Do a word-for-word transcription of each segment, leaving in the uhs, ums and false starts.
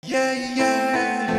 Yeah, yeah.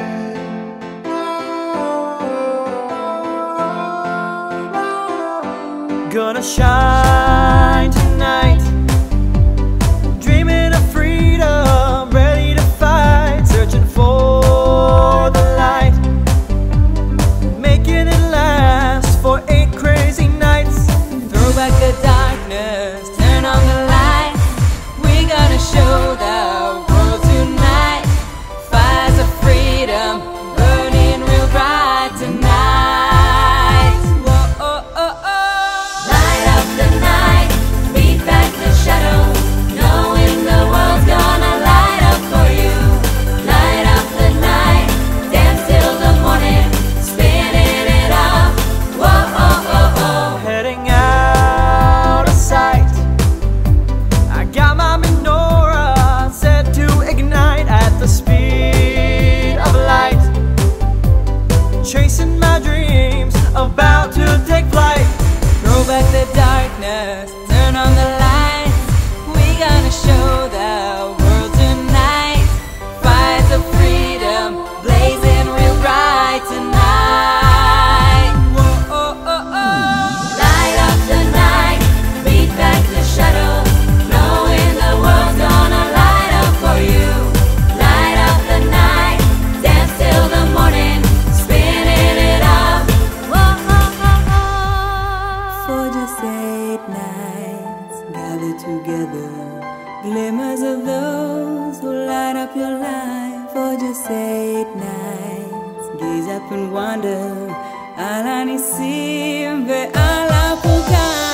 Gonna shine tonight, dreaming of freedom, ready to fight, searching for the light, making it last for eight crazy nights. Throw back the darkness, turn on the light. We gonna show the world tonight. Fires of freedom burning real bright tonight. Whoa, oh, oh, oh. Light up the night, beat back the shadows, knowing the world's gonna light up for you. Light up the night, dance till the morning, spinning it up. Whoa, oh, oh, oh. Heading out of sight, I got my menorah set to ignite at the speed of light, chasing my dreams, about to take flight. Throw back the darkness, turn on the lights. We gonna show the world tonight. Fires of freedom blazing real bright tonight. Whoa, oh, oh, oh. Light up the night, beat back the shadows, knowing the world's gonna light up for you. Light up the night, dance till the morning, spinning it up. Whoa, oh, oh, oh. For just eight nights, gather together, glimmers of those who light up your life. For just eight nights, gaze up and wonder, alani simbe alapuka.